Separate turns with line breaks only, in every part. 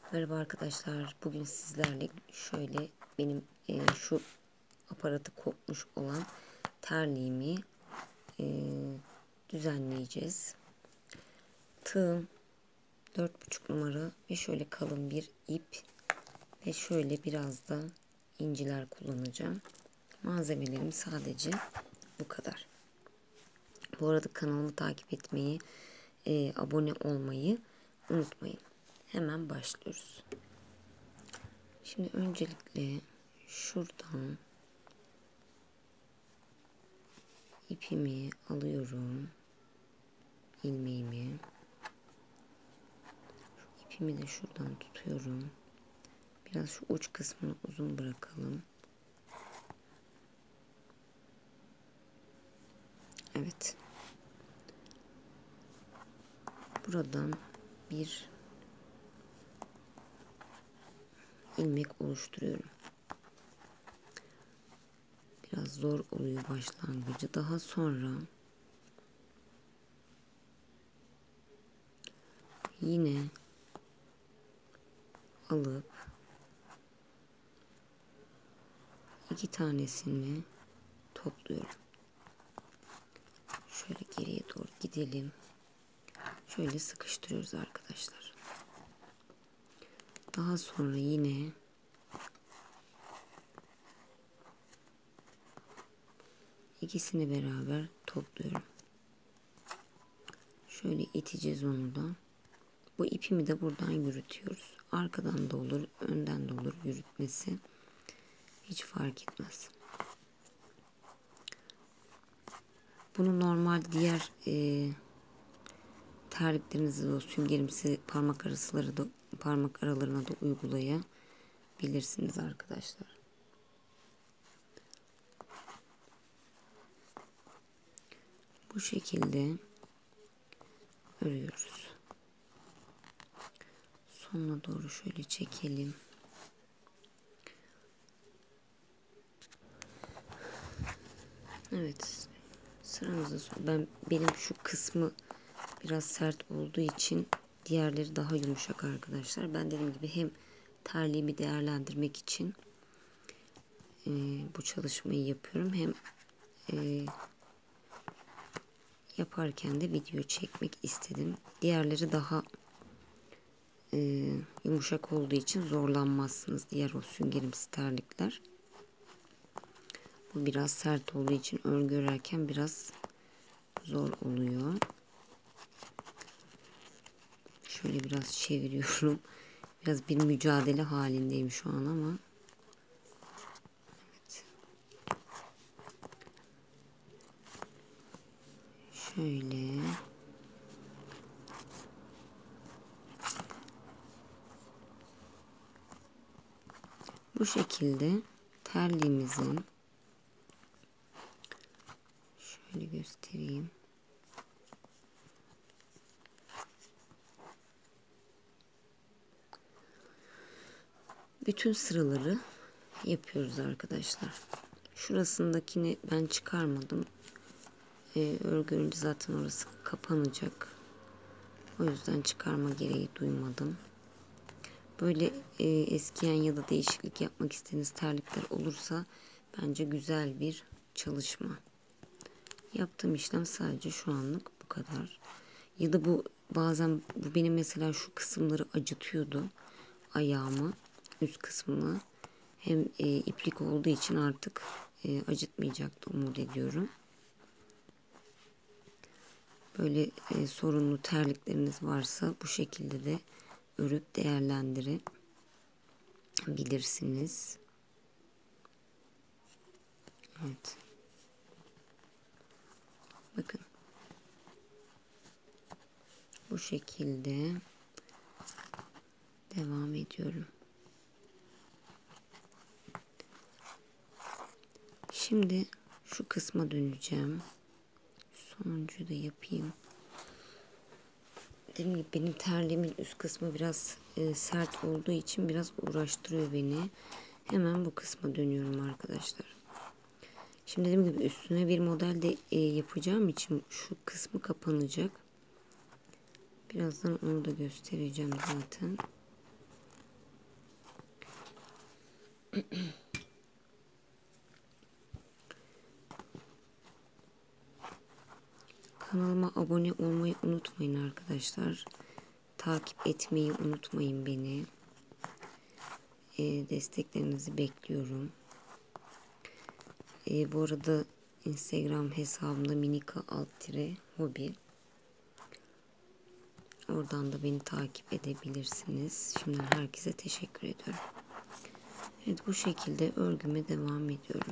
Merhaba arkadaşlar. Bugün sizlerle şöyle benim şu aparatı kopmuş olan terliğimi düzenleyeceğiz. Tığım 4,5 numara ve şöyle kalın bir ip ve şöyle biraz da inciler kullanacağım. Malzemelerim sadece bu kadar. Bu arada kanalımı takip etmeyi, abone olmayı unutmayın. Hemen başlıyoruz. Şimdi öncelikle şuradan ipimi alıyorum. İlmeğimi. İpimi de şuradan tutuyorum. Biraz şu uç kısmını uzun bırakalım. Evet. Buradan bir ilmek oluşturuyorum. Biraz zor oluyor başlangıcı. Daha sonra yine alıp iki tanesini topluyorum. Şöyle geriye doğru gidelim. Şöyle sıkıştırıyoruz arkadaşlar. Daha sonra yine ikisini beraber topluyorum. Şöyle iteceğiz onu da. Bu ipimi de buradan yürütüyoruz. Arkadan da olur, önden de olur yürütmesi. Hiç fark etmez. Bunu normal diğer terliklerinizde de süngerimsi parmak aralarına da uygulayabilirsiniz arkadaşlar. Bu şekilde örüyoruz. Sonuna doğru şöyle çekelim. Evet. Sıramızda benim şu kısmı biraz sert olduğu için diğerleri daha yumuşak arkadaşlar. Ben dediğim gibi hem terliğimi değerlendirmek için bu çalışmayı yapıyorum. Hem yaparken de video çekmek istedim. Diğerleri daha yumuşak olduğu için zorlanmazsınız. Diğer o süngerimsi terlikler. Bu biraz sert olduğu için örgü örerken biraz zor oluyor. Şöyle biraz çeviriyorum. Biraz bir mücadele halindeyim şu an ama. Evet. Şöyle. Bu şekilde terliğimizin şöyle göstereyim. Bütün sıraları yapıyoruz arkadaşlar. Şurasındakini ben çıkarmadım. Örgü örünce zaten orası kapanacak. O yüzden çıkarma gereği duymadım. Böyle eskiyen ya da değişiklik yapmak istediğiniz terlikler olursa bence güzel bir çalışma. Yaptığım işlem sadece şu anlık bu kadar. Ya da bazen bu benim mesela şu kısımları acıtıyordu. Ayağımı, üst kısmını. Hem iplik olduğu için artık acıtmayacaktı umut ediyorum. Böyle sorunlu terlikleriniz varsa bu şekilde de örüp değerlendirebilirsiniz. Evet. Bakın. Bu şekilde devam ediyorum. Şimdi şu kısma döneceğim. Sonuncuyu da yapayım. Dediğim gibi benim terliğimin üst kısmı biraz sert olduğu için biraz uğraştırıyor beni. Hemen bu kısma dönüyorum arkadaşlar. Şimdi dediğim gibi üstüne bir model de yapacağım için şu kısmı kapanacak. Birazdan onu da göstereceğim zaten. Kanalıma abone olmayı unutmayın arkadaşlar. Takip etmeyi unutmayın beni. Desteklerinizi bekliyorum. Bu arada Instagram hesabımda minika_hobi. Oradan da beni takip edebilirsiniz. Şimdiden herkese teşekkür ediyorum. Evet, bu şekilde örgüme devam ediyorum.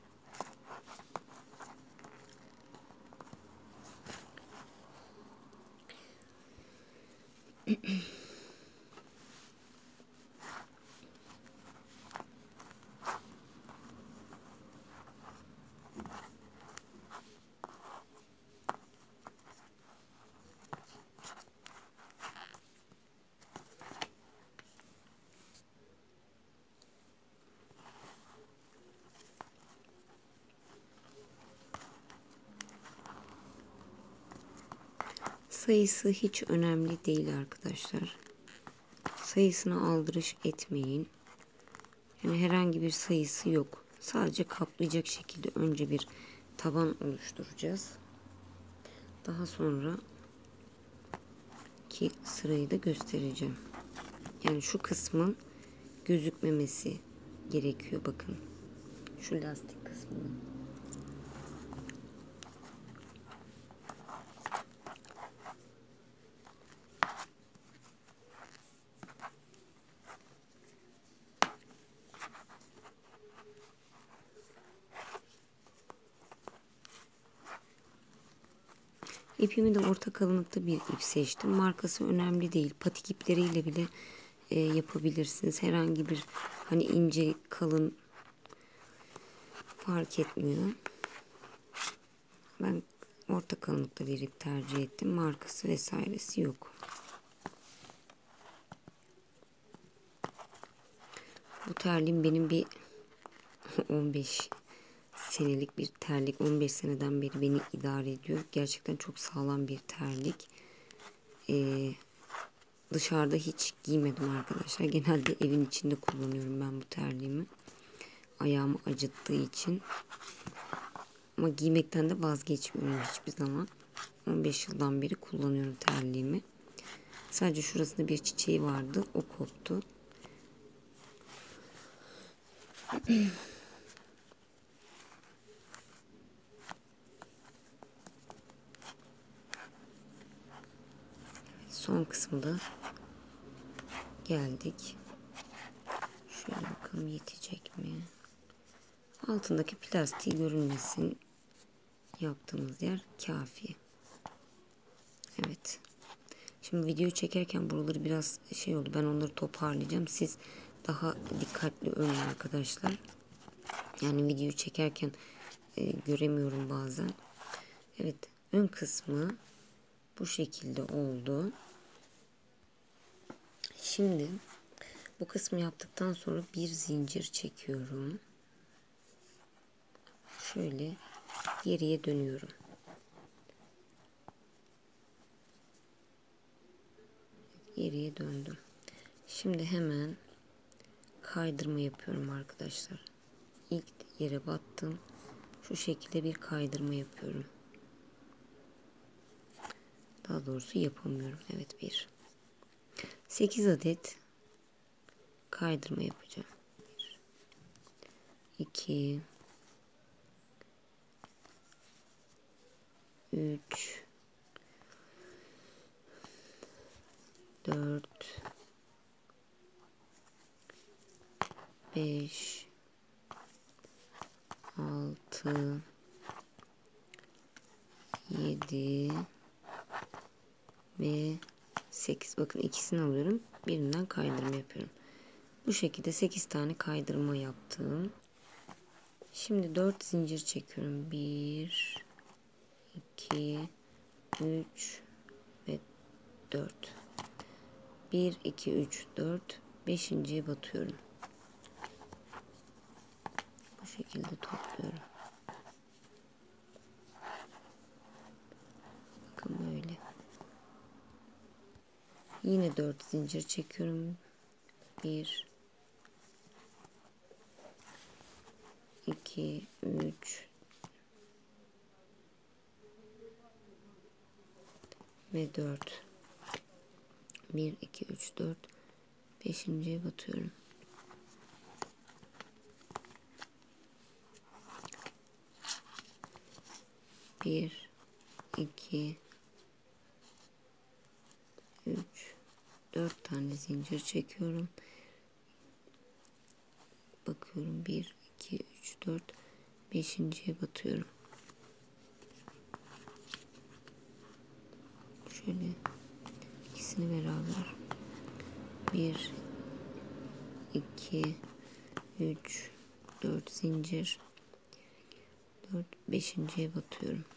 Sayısı hiç önemli değil arkadaşlar. Sayısına aldırış etmeyin. Yani herhangi bir sayısı yok. Sadece kaplayacak şekilde önce bir taban oluşturacağız. Daha sonra ki sırayı da göstereceğim. Yani şu kısmın gözükmemesi gerekiyor, bakın. Şu lastik kısmının. İpimi de orta kalınlıkta bir ip seçtim. Markası önemli değil. Patik ipleriyle bile yapabilirsiniz. Herhangi bir hani ince, kalın fark etmiyor. Ben orta kalınlıkta bir ip tercih ettim. Markası vesairesi yok. Bu terliğim benim bir 15 senelik bir terlik. 15 seneden beri beni idare ediyor. Gerçekten çok sağlam bir terlik. Dışarıda hiç giymedim arkadaşlar. Genelde evin içinde kullanıyorum ben bu terliğimi. Ayağımı acıttığı için. Ama giymekten de vazgeçmiyorum hiçbir zaman. 15 yıldan beri kullanıyorum terliğimi. Sadece şurasında bir çiçeği vardı. O koptu. Son kısımda geldik. Şöyle bakalım yetecek mi? Altındaki plastiği görünmesin. Yaptığımız yer kafi. Evet. Şimdi videoyu çekerken buraları biraz şey oldu. Ben onları toparlayacağım. Siz daha dikkatli örün arkadaşlar. Yani videoyu çekerken göremiyorum bazen. Evet. Ön kısmı bu şekilde oldu. Şimdi bu kısmı yaptıktan sonra bir zincir çekiyorum. Şöyle geriye dönüyorum. Geriye döndüm. Şimdi hemen kaydırma yapıyorum arkadaşlar. İlk yere battım. Şu şekilde bir kaydırma yapıyorum. Daha doğrusu yapamıyorum. Evet, 8 adet kaydırma yapacağım. 2 3 4 5 6 7 ve 8. Bakın ikisini alıyorum. Birinden kaydırma yapıyorum. Bu şekilde 8 tane kaydırma yaptım. Şimdi 4 zincir çekiyorum. 1 2 3 ve 4. 1 2 3 4 5.'ye batıyorum. Bu şekilde topluyorum. Bakın böyle. Yine 4 zincir çekiyorum. 1 2, 3 ve 4. 1, 2, 3, 4. Beşinciye batıyorum. Bir, iki, üç, 4 tane zincir çekiyorum. Bakıyorum. 1, 2, 3, 4. Beşinciye batıyorum. Şöyle ikisini beraber. 1, 2, 3, 4 zincir. 4, beşinciye batıyorum.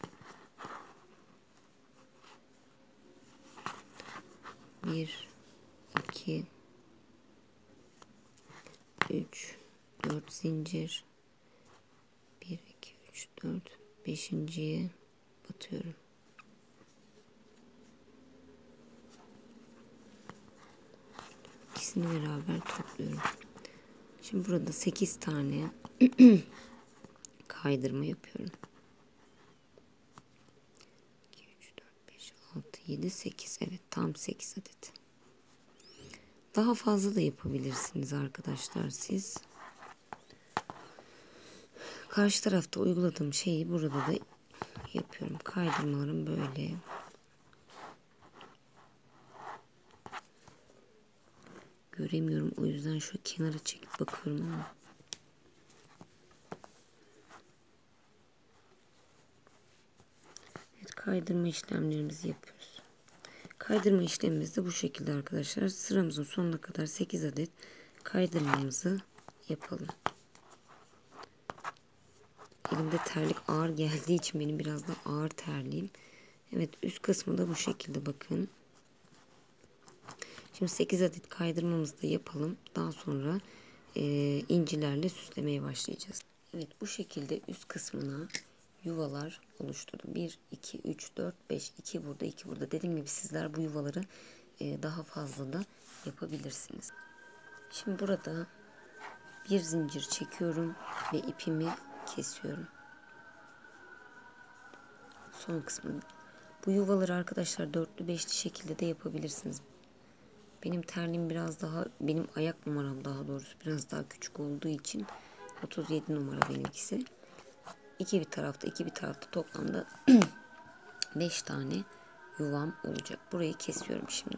1, 2, 3, 4 zincir. 1, 2, 3, 4. Beşinciye batıyorum. İkisini beraber topluyorum. Şimdi burada 8 tane kaydırma yapıyorum. 2, 3, 4, 5, 6, 7, 8. Evet, tam 8 adet. Daha fazla da yapabilirsiniz arkadaşlar siz. Karşı tarafta uyguladığım şeyi burada da yapıyorum. Kaydırmalarım böyle. Göremiyorum, o yüzden şu kenara çekip bakıyorum ama. Evet, kaydırma işlemlerimizi yapıyoruz. Kaydırma işlemimiz de bu şekilde arkadaşlar. Sıramızın sonuna kadar 8 adet kaydırmamızı yapalım. Elimde terlik ağır geldiği için benim biraz da ağır terliyim. Evet, üst kısmı da bu şekilde bakın. Şimdi 8 adet kaydırmamızı da yapalım. Daha sonra incilerle süslemeye başlayacağız. Evet, bu şekilde üst kısmına yuvalar oluşturdum. 1, 2, 3, 4, 5, 2 burada, 2 burada. Dediğim gibi sizler bu yuvaları daha fazla da yapabilirsiniz. Şimdi burada bir zincir çekiyorum ve ipimi kesiyorum. Son kısmını. Bu yuvaları arkadaşlar dörtlü beşli şekilde de yapabilirsiniz. Benim terliğim biraz daha, benim ayak numaram daha doğrusu biraz daha küçük olduğu için 37 numara benimkisi. İki bir tarafta toplamda 5 tane yuvam olacak. Burayı kesiyorum şimdi.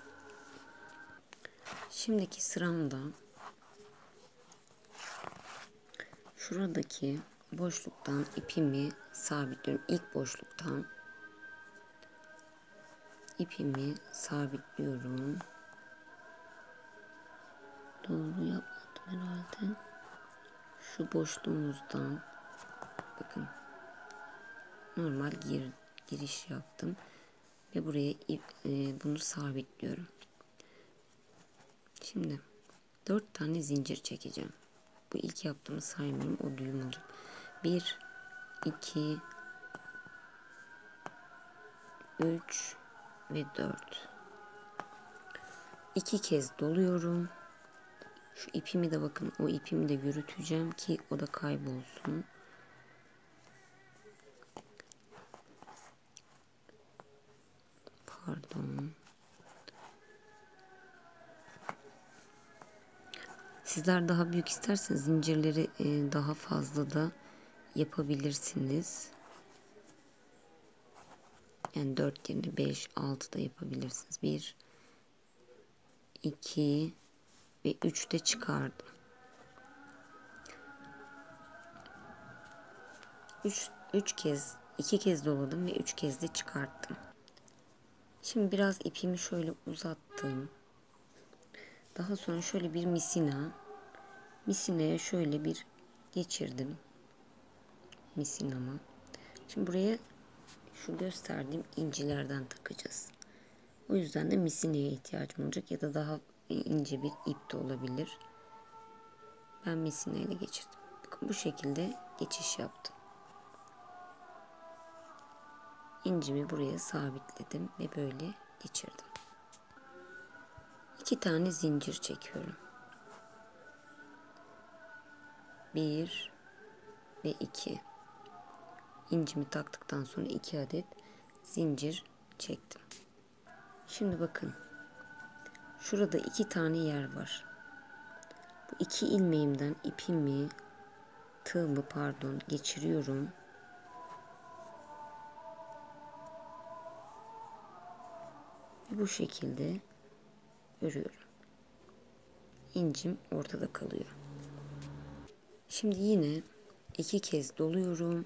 Şimdiki sıramda şuradaki boşluktan ipimi sabitliyorum. İlk boşluktan ipimi sabitliyorum. Doğru yapmadım herhalde. Şu boşluğumuzdan bakın normal giriş yaptım ve buraya bunu sabitliyorum. Şimdi 4 tane zincir çekeceğim. Bu ilk yaptığımı saymıyorum, o düğüm olacak. 1, 2, 3 ve 4. 2 kez doluyorum. Şu ipimi de bakın, o ipimi de yürüteceğim ki o da kaybolsun. Pardon. Sizler daha büyük isterseniz zincirleri daha fazla da yapabilirsiniz. Yani 4 yerine 5, 6 da yapabilirsiniz. 1, 2 ve 3 de çıkardım. 3 kez, 2 kez doladım ve 3 kez de çıkarttım. Şimdi biraz ipimi şöyle uzattım. Daha sonra şöyle bir misineye şöyle bir geçirdim misinama. Şimdi buraya şu gösterdiğim incilerden takacağız. O yüzden de misineye ihtiyacım olacak ya da daha ince bir ip de olabilir. Ben misineyle geçirdim. Bakın bu şekilde geçiş yaptım. İncimi buraya sabitledim ve böyle geçirdim. 2 tane zincir çekiyorum. 1, ve 2. İncimi taktıktan sonra 2 adet zincir çektim. Şimdi bakın. Şurada 2 tane yer var. Bu 2 ilmeğimden ipimi, tığımı geçiriyorum. Ve bu şekilde örüyorum. İncim ortada kalıyor. Şimdi yine 2 kez doluyorum.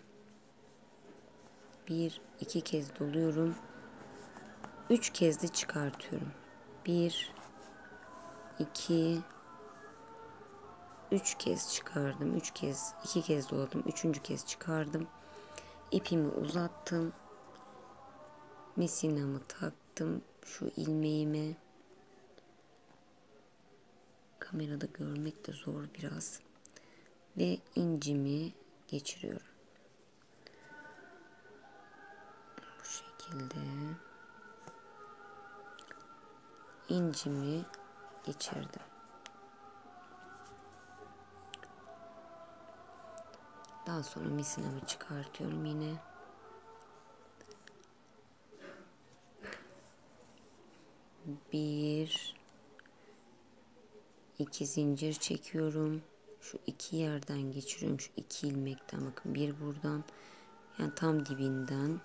1, 2 kez doluyorum. 3 kez de çıkartıyorum. 1, 2, 3 kez çıkardım. 3 kez, 2 kez doladım. 3. kez çıkardım. İpimi uzattım. Misinamı taktım. Şu ilmeğime. Kamerada görmek de zor biraz. Ve incimi geçiriyorum. Bu şekilde. İncimi geçirdim. Daha sonra misinamı çıkartıyorum yine. Bir, 2 zincir çekiyorum. Şu 2 yerden geçiriyorum. Şu 2 ilmekten bakın. Bir buradan. Yani tam dibinden.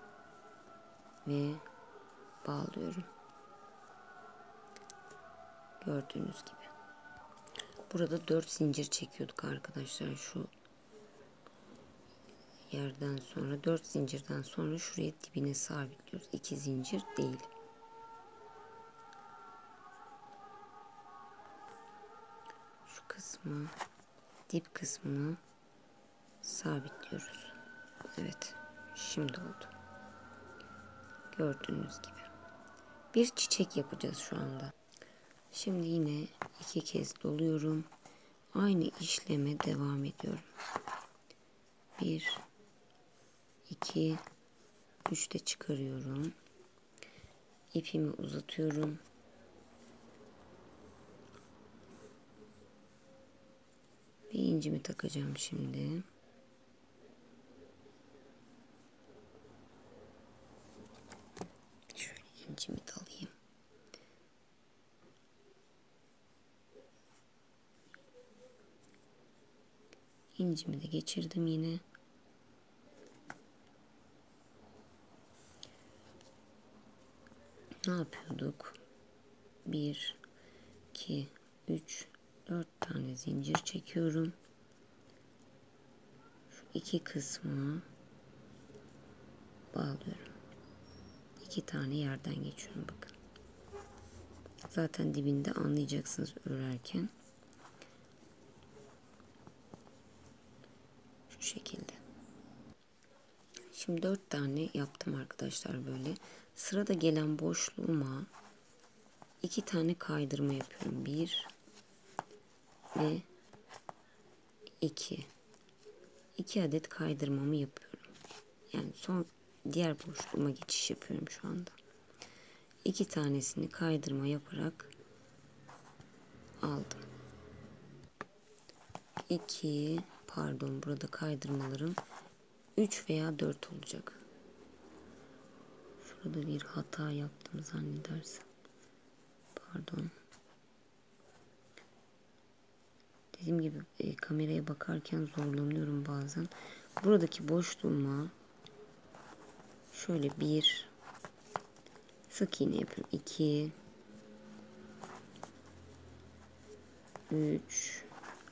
Ve bağlıyorum. Gördüğünüz gibi. Burada 4 zincir çekiyorduk arkadaşlar. Şu yerden sonra 4 zincirden sonra şuraya dibine sabitliyoruz. 2 zincir değil. Şu kısmı, dip kısmını sabitliyoruz. Evet. Şimdi oldu. Gördüğünüz gibi. Bir çiçek yapacağız şu anda. Şimdi yine 2 kez doluyorum. Aynı işleme devam ediyorum. 1, 2, 3 de çıkarıyorum. İpimi uzatıyorum. Ve incimi takacağım şimdi. Şöyle incimi de alayım. İncimi de geçirdim yine. Ne yapıyorduk? 1, 2, 3, 4 tane zincir çekiyorum. Şu 2 kısmı bağlıyorum. 2 tane yerden geçiyorum bakın. Zaten dibinde anlayacaksınız örerken. Şu şekilde. Şimdi 4 tane yaptım arkadaşlar böyle. Sırada gelen boşluğuma 2 tane kaydırma yapıyorum. 1 ve 2. 2 adet kaydırmamı yapıyorum. Yani son diğer boşluğuma geçiş yapıyorum şu anda. 2 tanesini kaydırma yaparak aldım. 2, pardon, burada kaydırmalarım 3 veya 4 olacak. Şurada bir hata yaptım zannedersem. Pardon. Dediğim gibi kameraya bakarken zorlanıyorum bazen. Buradaki boşluğuma şöyle bir sık iğne yapıyorum. 2, 3,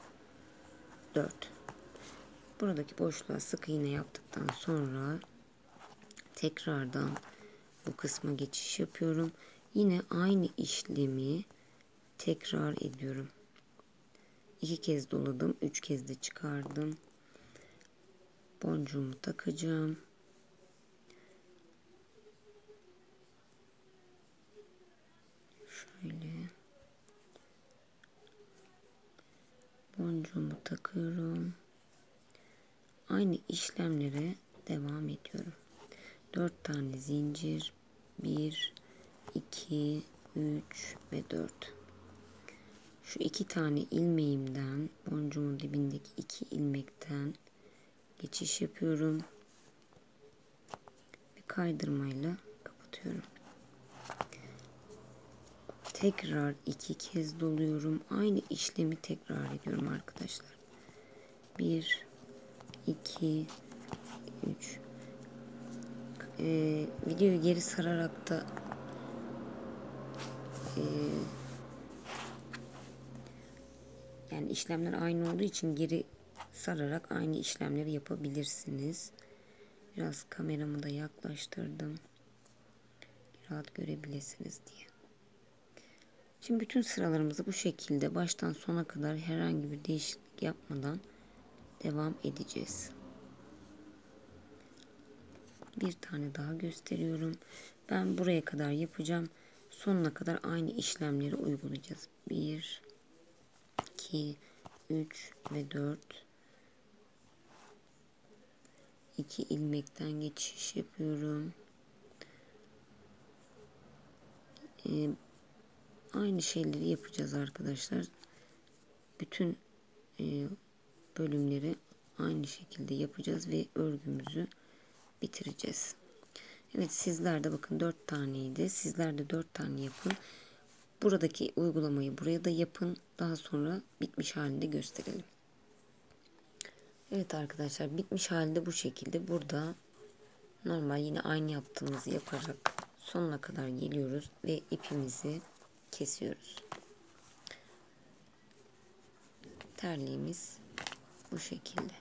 4. Buradaki boşluğa sık iğne yaptıktan sonra tekrardan bu kısma geçiş yapıyorum. Yine aynı işlemi tekrar ediyorum. 2 kez doladım. 3 kez de çıkardım. Boncuğumu takacağım. Şöyle. Boncuğumu takıyorum. Aynı işlemlere devam ediyorum. 4 tane zincir. 1, 2, 3 ve 4. Şu 2 tane ilmeğimden, boncuğumun dibindeki 2 ilmekten geçiş yapıyorum. Ve kaydırmayla kapatıyorum. Tekrar 2 kez doluyorum. Aynı işlemi tekrar ediyorum arkadaşlar. 1, 2, 3. Videoyu geri sararak da yani işlemler aynı olduğu için geri sararak aynı işlemleri yapabilirsiniz. Biraz kameramı da yaklaştırdım. Rahat görebilirsiniz diye. Şimdi bütün sıralarımızı bu şekilde baştan sona kadar herhangi bir değişiklik yapmadan devam edeceğiz. Bir tane daha gösteriyorum. Ben buraya kadar yapacağım. Sonuna kadar aynı işlemleri uygulayacağız. 1, 2, 3 ve 4. 2 ilmekten geçiş yapıyorum. Aynı şeyleri yapacağız arkadaşlar. Bütün bölümleri aynı şekilde yapacağız ve örgümüzü bitireceğiz. Evet, sizler de bakın 4 taneydi. Sizler de 4 tane yapın. Buradaki uygulamayı buraya da yapın. Daha sonra bitmiş halinde gösterelim. Evet arkadaşlar, bitmiş halde bu şekilde. Burada normal yine aynı yaptığımızı yaparak sonuna kadar geliyoruz ve ipimizi kesiyoruz. Terliğimiz bu şekilde.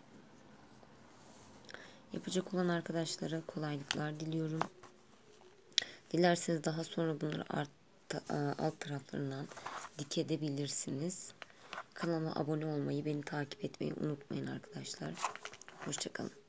Yapacak olan arkadaşlara kolaylıklar diliyorum. Dilerseniz daha sonra bunları alt taraflarından dikebilirsiniz. Kanalıma abone olmayı, beni takip etmeyi unutmayın arkadaşlar. Hoşça kalın.